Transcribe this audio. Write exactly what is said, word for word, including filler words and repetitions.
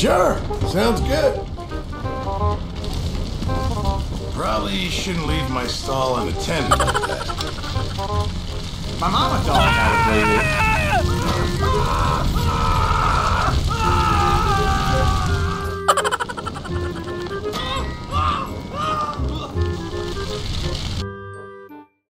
Sure, sounds good. Probably shouldn't leave my stall unattended like that. My mama thought.